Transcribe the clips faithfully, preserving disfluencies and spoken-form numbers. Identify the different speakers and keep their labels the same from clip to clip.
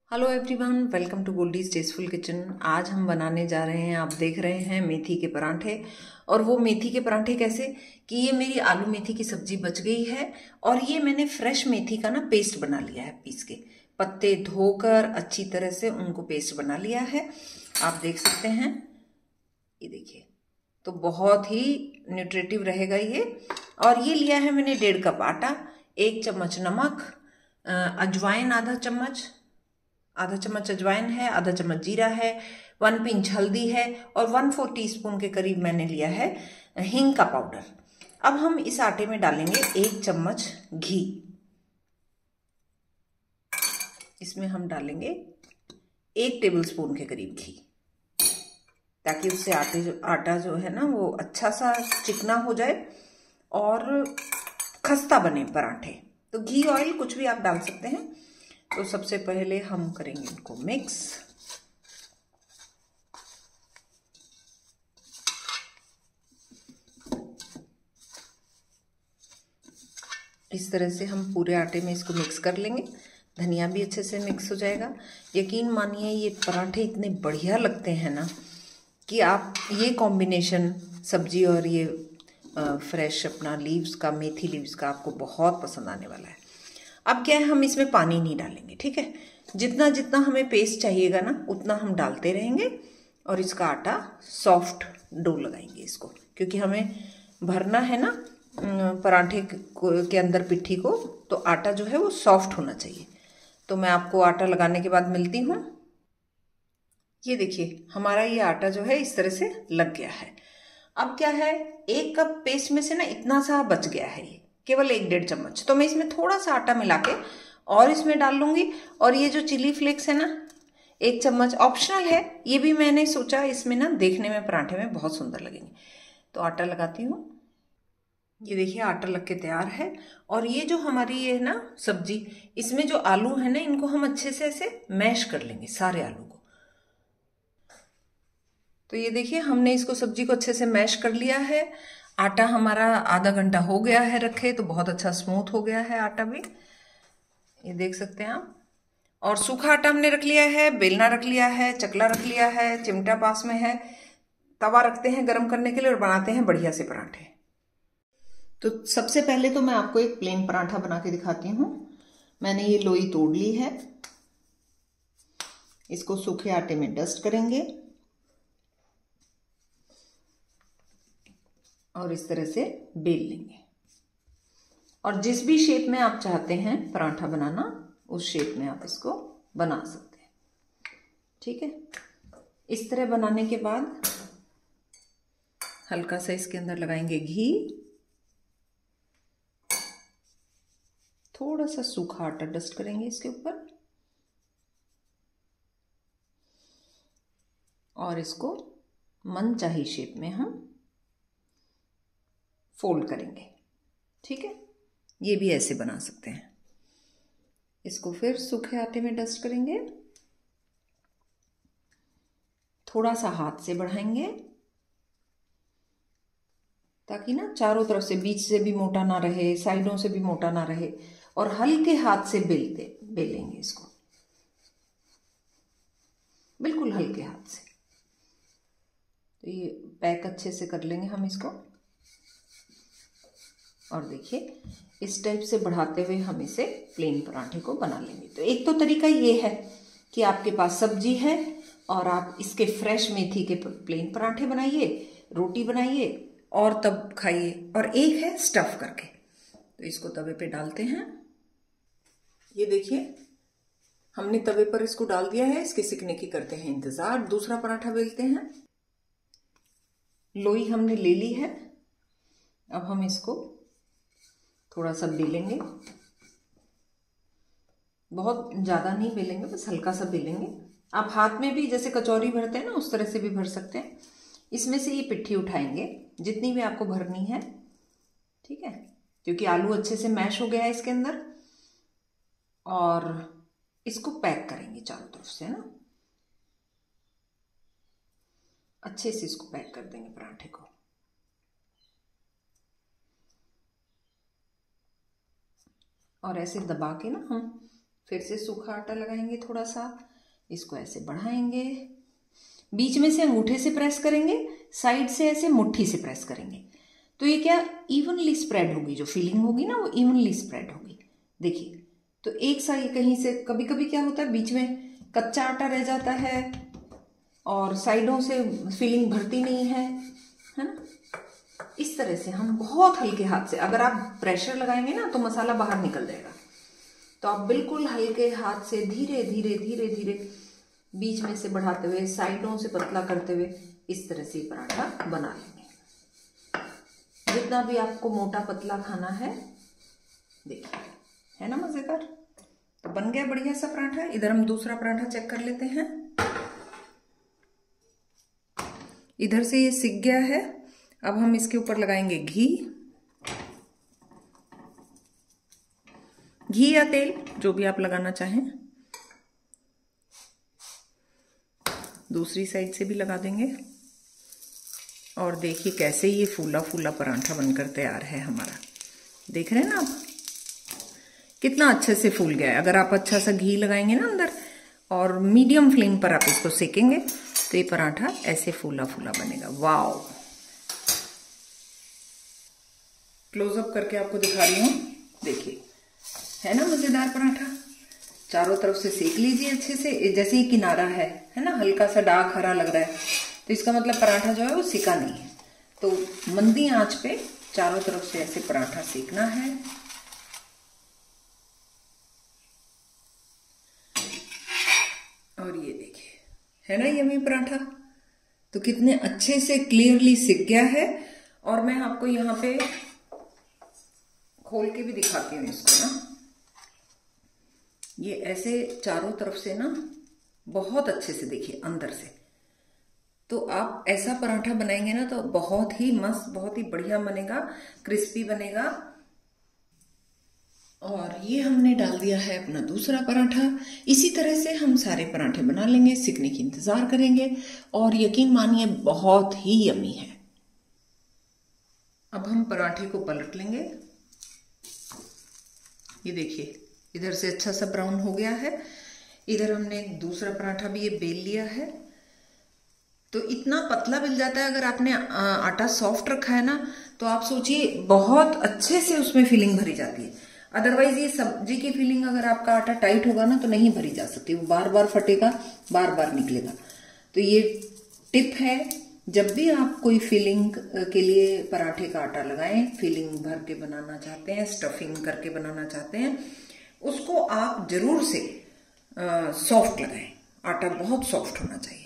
Speaker 1: Hello everyone, welcome to Goldie's tasteful kitchen. आज हम बनाने जा रहे हैं, आप देख रहे हैं, मेथी के पराठे। और वो मेथी के पराठे कैसे कि ये मेरी आलू मेथी की सब्जी बच गई है और ये मैंने फ्रेश मेथी का ना पेस्ट बना लिया है। पीस के पत्ते धोकर अच्छी तरह से उनको पेस्ट बना लिया है, आप देख सकते हैं। ये देखिए, तो बहुत ही न्यूट्रिटिव रहेगा ये। और ये लिया है मैंने डेढ़ कप आटा, एक चम्मच नमक, अजवाइन आधा चम्मच आधा चम्मच अजवाइन है, आधा चम्मच जीरा है, वन पिंच हल्दी है और वन फोर टीस्पून के करीब मैंने लिया है हींग का पाउडर। अब हम इस आटे में डालेंगे एक चम्मच घी। इसमें हम डालेंगे एक टेबलस्पून के करीब घी, ताकि उससे आटे जो आटा जो है ना वो अच्छा सा चिकना हो जाए और खस्ता बने पराठे। तो घी ऑयल कुछ भी आप डाल सकते हैं। तो सबसे पहले हम करेंगे इनको मिक्स। इस तरह से हम पूरे आटे में इसको मिक्स कर लेंगे। धनिया भी अच्छे से मिक्स हो जाएगा। यकीन मानिए ये पराठे इतने बढ़िया लगते हैं ना कि आप ये कॉम्बिनेशन सब्जी और ये फ्रेश अपना लीव्स का, मेथी लीव्स का, आपको बहुत पसंद आने वाला है। अब क्या है, हम इसमें पानी नहीं डालेंगे, ठीक है। जितना जितना हमें पेस्ट चाहिएगा ना उतना हम डालते रहेंगे और इसका आटा सॉफ्ट डो लगाएंगे इसको, क्योंकि हमें भरना है ना पराठे के अंदर पिट्ठी को, तो आटा जो है वो सॉफ्ट होना चाहिए। तो मैं आपको आटा लगाने के बाद मिलती हूँ। ये देखिए, हमारा ये आटा जो है इस तरह से लग गया है। अब क्या है, एक कप पेस्ट में से ना इतना सा बच गया है, ये केवल एक डेढ़ चम्मच। तो मैं इसमें थोड़ा सा आटा मिला के और इसमें डाल लूंगी। और ये जो चिली फ्लेक्स है ना, एक चम्मच ऑप्शनल है, ये भी मैंने सोचा इसमें ना देखने में पराठे में बहुत सुंदर लगेंगे। तो आटा लगाती हूँ। ये देखिए, आटा लग के तैयार है। और ये जो हमारी ये है ना सब्जी, इसमें जो आलू है ना, इनको हम अच्छे से ऐसे मैश कर लेंगे, सारे आलू को। तो ये देखिए, हमने इसको सब्जी को अच्छे से मैश कर लिया है। आटा हमारा आधा घंटा हो गया है रखे, तो बहुत अच्छा स्मूथ हो गया है आटा भी, ये देख सकते हैं आप। और सूखा आटा हमने रख लिया है, बेलना रख लिया है, चकला रख लिया है, चिमटा पास में है, तवा रखते हैं गरम करने के लिए और बनाते हैं बढ़िया से पराठे। तो सबसे पहले तो मैं आपको एक प्लेन पराठा बना के दिखाती हूँ। मैंने ये लोई तोड़ ली है, इसको सूखे आटे में डस्ट करेंगे और इस तरह से बेल लेंगे। और जिस भी शेप में आप चाहते हैं पराठा बनाना, उस शेप में आप इसको बना सकते हैं, ठीक है। इस तरह बनाने के बाद हल्का सा इसके अंदर लगाएंगे घी, थोड़ा सा सूखा आटा डस्ट करेंगे इसके ऊपर और इसको मनचाही शेप में हम फोल्ड करेंगे, ठीक है। ये भी ऐसे बना सकते हैं। इसको फिर सूखे आटे में डस्ट करेंगे, थोड़ा सा हाथ से बढ़ाएंगे ताकि ना चारों तरफ से, बीच से भी मोटा ना रहे, साइडों से भी मोटा ना रहे, और हल्के हाथ से बेलते बेलेंगे इसको, बिल्कुल हल्के हाथ से। तो ये पैक अच्छे से कर लेंगे हम इसको। और देखिए, इस टाइप से बढ़ाते हुए हम इसे प्लेन पराठे को बना लेंगे। तो एक तो तरीका ये है कि आपके पास सब्जी है और आप इसके फ्रेश मेथी के प्लेन पराठे बनाइए, रोटी बनाइए और तब खाइए। और एक है स्टफ करके। तो इसको तवे पे डालते हैं। ये देखिए, हमने तवे पर इसको डाल दिया है, इसके सिकने की करते हैं इंतजार। दूसरा पराठा बेलते हैं। लोई हमने ले ली है, अब हम इसको थोड़ा सा बेलेंगे, बहुत ज्यादा नहीं बेलेंगे, बस हल्का सा बेलेंगे। आप हाथ में भी जैसे कचौरी भरते हैं ना, उस तरह से भी भर सकते हैं। इसमें से ये पिट्ठी उठाएंगे जितनी भी आपको भरनी है, ठीक है, क्योंकि आलू अच्छे से मैश हो गया है इसके अंदर। और इसको पैक करेंगे चारों तरफ से ना, अच्छे से इसको पैक कर देंगे पराठे को। और ऐसे दबा के ना हम फिर से सूखा आटा लगाएंगे थोड़ा सा, इसको ऐसे बढ़ाएंगे, बीच में से अंगूठे से प्रेस करेंगे, साइड से ऐसे मुट्ठी से प्रेस करेंगे, तो ये क्या इवनली स्प्रेड होगी, जो फिलिंग होगी ना वो इवनली स्प्रेड होगी। देखिए, तो एक साइड कहीं से, कभी कभी क्या होता है बीच में कच्चा आटा रह जाता है और साइडों से फिलिंग भरती नहीं है, है ना। इस तरह से हम बहुत हल्के हाथ से, अगर आप प्रेशर लगाएंगे ना तो मसाला बाहर निकल जाएगा, तो आप बिल्कुल हल्के हाथ से धीरे धीरे धीरे धीरे बीच में से बढ़ाते हुए, साइडों से पतला करते हुए इस तरह से पराठा बना लेंगे। जितना भी आपको मोटा पतला खाना है, देखिए, है ना मजेदार। तो बन गया बढ़िया सा पराठा। इधर हम दूसरा पराठा चेक कर लेते हैं। इधर से ये सिक गया है। अब हम इसके ऊपर लगाएंगे घी घी या तेल, जो भी आप लगाना चाहें। दूसरी साइड से भी लगा देंगे। और देखिए कैसे ये फूला फूला पराठा बनकर तैयार है हमारा। देख रहे हैं ना आप, कितना अच्छे से फूल गया है। अगर आप अच्छा सा घी लगाएंगे ना अंदर और मीडियम फ्लेम पर आप इसको सेकेंगे तो ये पराठा ऐसे फूला फूला बनेगा। वाओ, क्लोजअप करके आपको दिखा रही हूँ। देखिए, है ना मजेदार पराठा। चारों तरफ से सेक लीजिए अच्छे से। जैसे ही किनारा है है ना, हल्का सा डार्क हरा लग रहा है, तो इसका मतलब पराठा जो है वो सिका नहीं है। तो मंदी आंच पे चारों तरफ से ऐसे पराठा सेकना है। और ये देखिए, है ना यम्मी पराठा। तो कितने अच्छे से क्लियरली सिक गया है। और मैं आपको यहाँ पे खोल के भी दिखाती हूँ इसको ना। ये ऐसे चारों तरफ से ना बहुत अच्छे से, देखिए अंदर से। तो आप ऐसा पराठा बनाएंगे ना तो बहुत ही मस्त, बहुत ही बढ़िया बनेगा, क्रिस्पी बनेगा। और ये हमने डाल दिया है अपना दूसरा पराठा। इसी तरह से हम सारे पराठे बना लेंगे, सिकने की इंतजार करेंगे और यकीन मानिए बहुत ही यम्मी है। अब हम पराठे को पलट लेंगे। ये देखिए, इधर से अच्छा सा ब्राउन हो गया है। इधर हमने दूसरा पराठा भी ये बेल लिया है। तो इतना पतला मिल जाता है। अगर आपने आटा सॉफ्ट रखा है ना तो आप सोचिए बहुत अच्छे से उसमें फिलिंग भरी जाती है। अदरवाइज ये सब्जी की फिलिंग अगर आपका आटा टाइट होगा ना तो नहीं भरी जा सकती, वो बार बार फटेगा, बार बार निकलेगा। तो ये टिप है, जब भी आप कोई फिलिंग के लिए पराठे का आटा लगाएं, फिलिंग भर के बनाना चाहते हैं, स्टफिंग करके बनाना चाहते हैं, उसको आप जरूर से सॉफ्ट लगाएं। आटा बहुत सॉफ्ट होना चाहिए।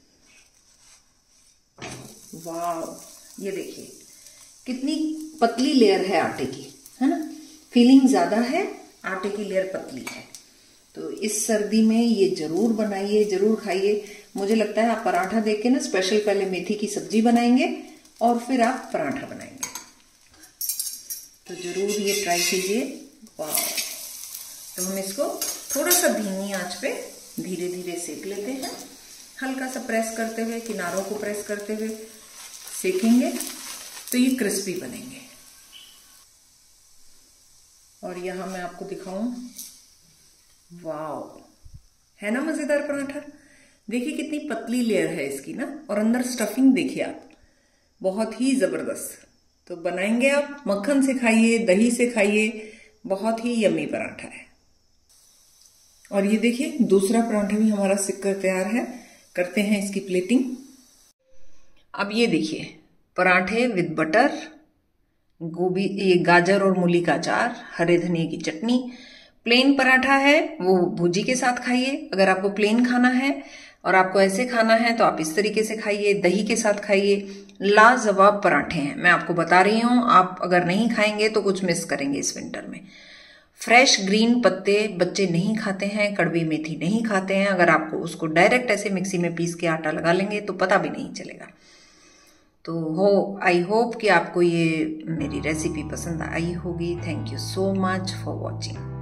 Speaker 1: वाह, ये देखिए कितनी पतली लेयर है आटे की, है ना। फिलिंग ज्यादा है, आटे की लेयर पतली है। तो इस सर्दी में ये जरूर बनाइए, जरूर खाइए। मुझे लगता है आप पराठा देख के ना स्पेशल पहले मेथी की सब्जी बनाएंगे और फिर आप पराठा बनाएंगे। तो जरूर ये ट्राई कीजिए। वाह। तो हम इसको थोड़ा सा धीमी आंच पे धीरे धीरे सेक लेते हैं। हल्का सा प्रेस करते हुए, किनारों को प्रेस करते हुए सेकेंगे तो ये क्रिस्पी बनेंगे। और यहाँ मैं आपको दिखाऊं, वाओ, है ना मजेदार पराठा। देखिए कितनी पतली लेयर है इसकी ना, और अंदर स्टफिंग देखिए आप, बहुत ही जबरदस्त। तो बनाएंगे आप, मक्खन से खाइए, दही से खाइए, बहुत ही यम्मी पराठा है। और ये देखिए दूसरा पराठा भी हमारा सिक कर तैयार है। करते हैं इसकी प्लेटिंग। अब ये देखिए पराठे विद बटर, गोभी, ये गाजर और मूली का अचार, हरे धनिए की चटनी। प्लेन पराठा है वो भुजी के साथ खाइए। अगर आपको प्लेन खाना है और आपको ऐसे खाना है तो आप इस तरीके से खाइए, दही के साथ खाइए। लाजवाब पराठे हैं, मैं आपको बता रही हूँ। आप अगर नहीं खाएंगे तो कुछ मिस करेंगे इस विंटर में। फ्रेश ग्रीन पत्ते बच्चे नहीं खाते हैं, कड़वी मेथी नहीं खाते हैं। अगर आपको उसको डायरेक्ट ऐसे मिक्सी में पीस के आटा लगा लेंगे तो पता भी नहीं चलेगा। तो हो आई होप कि आपको ये मेरी रेसिपी पसंद आई होगी। Thank you so much for watching.